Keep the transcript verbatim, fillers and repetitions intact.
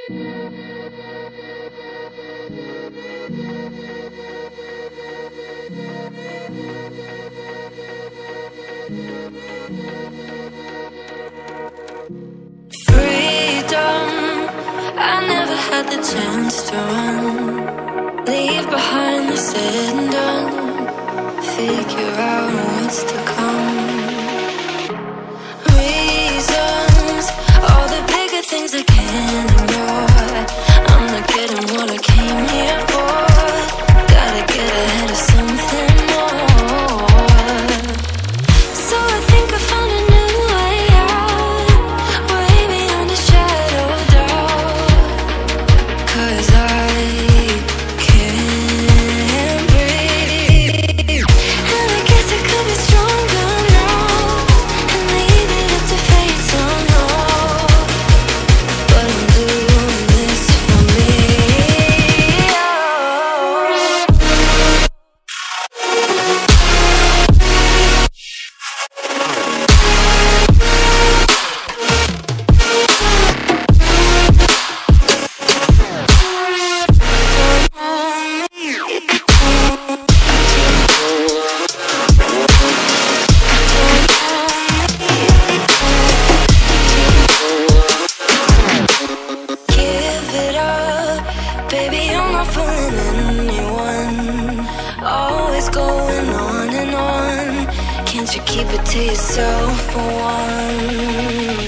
Had the chance to run, leave behind the said and done, figure out what's to come. Reasons, all the bigger things I can't ignore. I'm not getting what I came here for. Gotta get ahead of something more. So I think I found a new way out, way beyond a shadow of doubt. 'Cause I can't breathe, and I guess I could be stronger now and leave it up to fate somehow. But I'm doing this for me. Baby, you're not fooling anyone. Always going on and on. Can't you keep it to yourself for once?